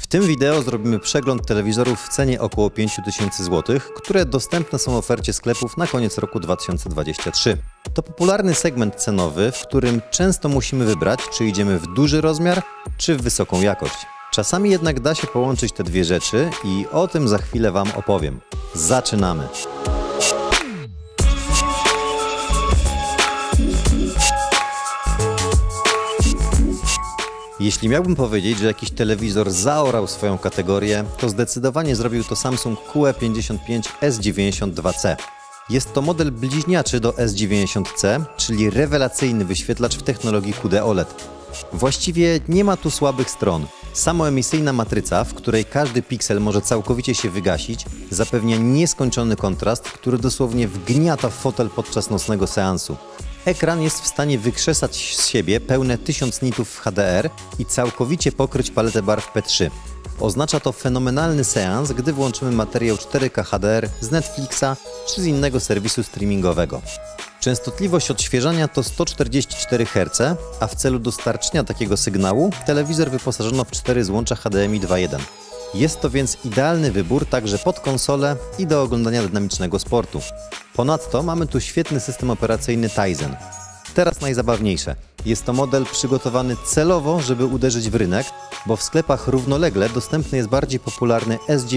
tym wideo zrobimy przegląd telewizorów w cenie około 5000 zł, które dostępne są w ofercie sklepów na koniec roku 2023. To popularny segment cenowy, w którym często musimy wybrać, czy idziemy w duży rozmiar, czy w wysoką jakość. Czasami jednak da się połączyć te dwie rzeczy i o tym za chwilę Wam opowiem. Zaczynamy! Jeśli miałbym powiedzieć, że jakiś telewizor zaorał swoją kategorię, to zdecydowanie zrobił to Samsung QE55S92C. Jest to model bliźniaczy do S90C, czyli rewelacyjny wyświetlacz w technologii QD-OLED. Właściwie nie ma tu słabych stron. Samoemisyjna matryca, w której każdy piksel może całkowicie się wygasić, zapewnia nieskończony kontrast, który dosłownie wgniata w fotel podczas nocnego seansu. Ekran jest w stanie wykrzesać z siebie pełne 1000 nitów w HDR i całkowicie pokryć paletę barw P3. Oznacza to fenomenalny seans, gdy włączymy materiał 4K HDR z Netflixa czy z innego serwisu streamingowego. Częstotliwość odświeżania to 144 Hz, a w celu dostarczenia takiego sygnału telewizor wyposażono w 4 złącza HDMI 2.1. Jest to więc idealny wybór także pod konsolę i do oglądania dynamicznego sportu. Ponadto mamy tu świetny system operacyjny Tizen. Teraz najzabawniejsze. Jest to model przygotowany celowo, żeby uderzyć w rynek, bo w sklepach równolegle dostępny jest bardziej popularny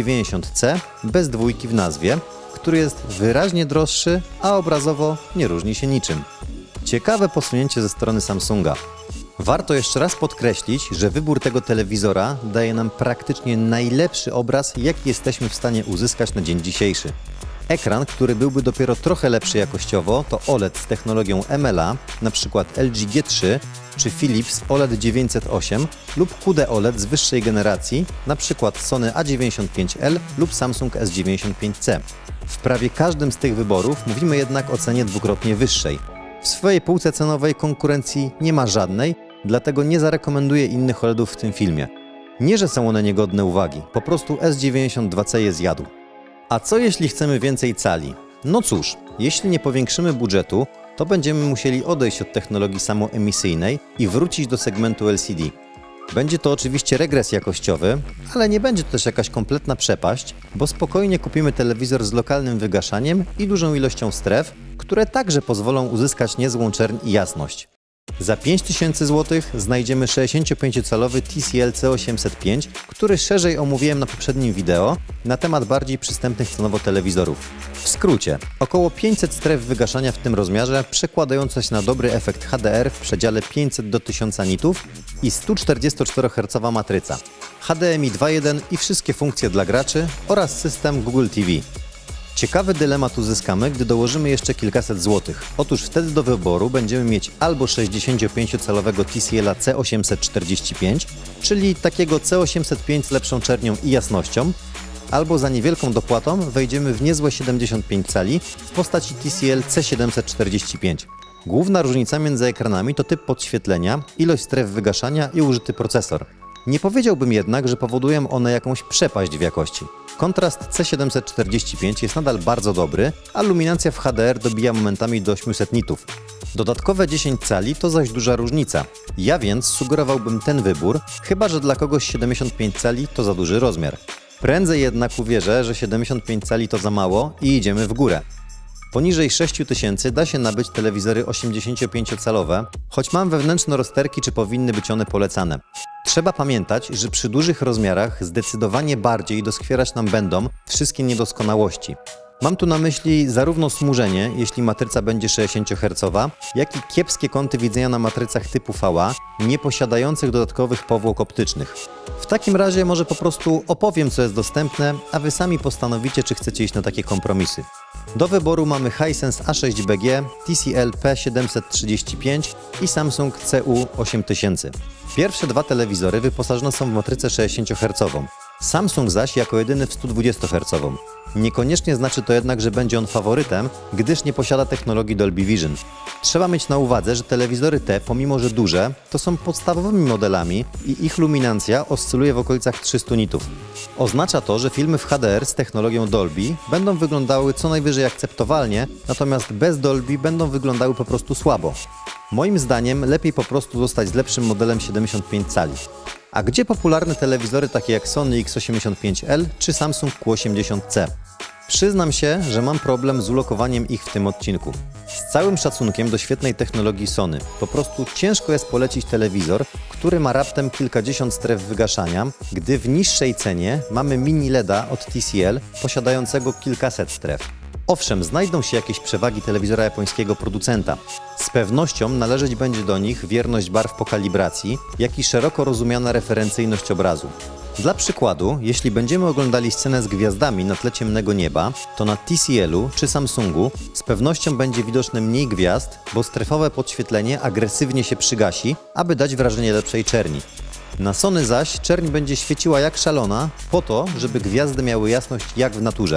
S90C bez dwójki w nazwie, który jest wyraźnie droższy, a obrazowo nie różni się niczym. Ciekawe posunięcie ze strony Samsunga. Warto jeszcze raz podkreślić, że wybór tego telewizora daje nam praktycznie najlepszy obraz, jaki jesteśmy w stanie uzyskać na dzień dzisiejszy. Ekran, który byłby dopiero trochę lepszy jakościowo, to OLED z technologią MLA, np. LG G3 czy Philips OLED 908 lub QD-OLED z wyższej generacji, np. Sony A95L lub Samsung S95C. W prawie każdym z tych wyborów mówimy jednak o cenie dwukrotnie wyższej. W swojej półce cenowej konkurencji nie ma żadnej, dlatego nie zarekomenduję innych OLEDów w tym filmie. Nie, że są one niegodne uwagi, po prostu S92C je zjadł. A co jeśli chcemy więcej cali? No cóż, jeśli nie powiększymy budżetu, to będziemy musieli odejść od technologii samoemisyjnej i wrócić do segmentu LCD. Będzie to oczywiście regres jakościowy, ale nie będzie to też jakaś kompletna przepaść, bo spokojnie kupimy telewizor z lokalnym wygaszaniem i dużą ilością stref, które także pozwolą uzyskać niezłą czerń i jasność. Za 5000 zł znajdziemy 65-calowy TCL C805, który szerzej omówiłem na poprzednim wideo na temat bardziej przystępnych cenowo telewizorów. W skrócie, około 500 stref wygaszania w tym rozmiarze, przekładająca się na dobry efekt HDR w przedziale 500 do 1000 nitów i 144 Hz matryca, HDMI 2.1 i wszystkie funkcje dla graczy oraz system Google TV. Ciekawy dylemat uzyskamy, gdy dołożymy jeszcze kilkaset złotych. Otóż wtedy do wyboru będziemy mieć albo 65-calowego TCL-a C845, czyli takiego C805 z lepszą czernią i jasnością, albo za niewielką dopłatą wejdziemy w niezłe 75 cali w postaci TCL C745. Główna różnica między ekranami to typ podświetlenia, ilość stref wygaszania i użyty procesor. Nie powiedziałbym jednak, że powodują one jakąś przepaść w jakości. Kontrast C745 jest nadal bardzo dobry, a luminacja w HDR dobija momentami do 800 nitów. Dodatkowe 10 cali to zaś duża różnica. Ja więc sugerowałbym ten wybór, chyba że dla kogoś 75 cali to za duży rozmiar. Prędzej jednak uwierzę, że 75 cali to za mało i idziemy w górę. Poniżej 6000 da się nabyć telewizory 85-calowe, choć mam wewnętrzne rozterki, czy powinny być one polecane. Trzeba pamiętać, że przy dużych rozmiarach zdecydowanie bardziej doskwierać nam będą wszystkie niedoskonałości. Mam tu na myśli zarówno smużenie, jeśli matryca będzie 60 Hz, jak i kiepskie kąty widzenia na matrycach typu VA, nie posiadających dodatkowych powłok optycznych. W takim razie może po prostu opowiem, co jest dostępne, a Wy sami postanowicie, czy chcecie iść na takie kompromisy. Do wyboru mamy Hisense A6BG, TCL P735 i Samsung CU8000. Pierwsze dwa telewizory wyposażone są w matrycę 60 Hz. Samsung zaś jako jedyny w 120 Hz. Niekoniecznie znaczy to jednak, że będzie on faworytem, gdyż nie posiada technologii Dolby Vision. Trzeba mieć na uwadze, że telewizory te, pomimo że duże, to są podstawowymi modelami i ich luminancja oscyluje w okolicach 300 nitów. Oznacza to, że filmy w HDR z technologią Dolby będą wyglądały co najwyżej akceptowalnie, natomiast bez Dolby będą wyglądały po prostu słabo. Moim zdaniem lepiej po prostu zostać z lepszym modelem 75 cali. A gdzie popularne telewizory takie jak Sony X85L czy Samsung Q80C? Przyznam się, że mam problem z ulokowaniem ich w tym odcinku. Z całym szacunkiem do świetnej technologii Sony, po prostu ciężko jest polecić telewizor, który ma raptem kilkadziesiąt stref wygaszania, gdy w niższej cenie mamy mini LEDa od TCL posiadającego kilkaset stref. Owszem, znajdą się jakieś przewagi telewizora japońskiego producenta. Z pewnością należeć będzie do nich wierność barw po kalibracji, jak i szeroko rozumiana referencyjność obrazu. Dla przykładu, jeśli będziemy oglądali scenę z gwiazdami na tle ciemnego nieba, to na TCL-u czy Samsungu z pewnością będzie widoczne mniej gwiazd, bo strefowe podświetlenie agresywnie się przygasi, aby dać wrażenie lepszej czerni. Na Sony zaś czerń będzie świeciła jak szalona, po to, żeby gwiazdy miały jasność jak w naturze.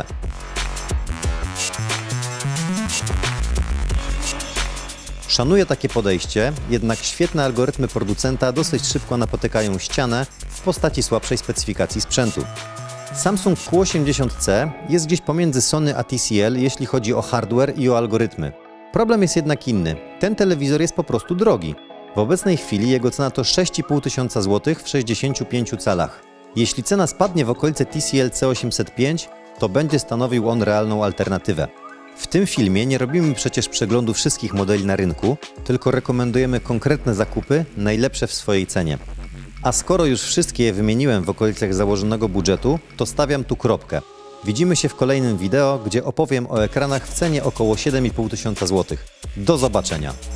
Szanuję takie podejście, jednak świetne algorytmy producenta dosyć szybko napotykają ścianę w postaci słabszej specyfikacji sprzętu. Samsung Q80C jest gdzieś pomiędzy Sony a TCL, jeśli chodzi o hardware i o algorytmy. Problem jest jednak inny. Ten telewizor jest po prostu drogi. W obecnej chwili jego cena to 6500 zł w 65 calach. Jeśli cena spadnie w okolice TCL C805, to będzie stanowił on realną alternatywę. W tym filmie nie robimy przecież przeglądu wszystkich modeli na rynku, tylko rekomendujemy konkretne zakupy, najlepsze w swojej cenie. A skoro już wszystkie je wymieniłem w okolicach założonego budżetu, to stawiam tu kropkę. Widzimy się w kolejnym wideo, gdzie opowiem o ekranach w cenie około 7500 zł. Do zobaczenia!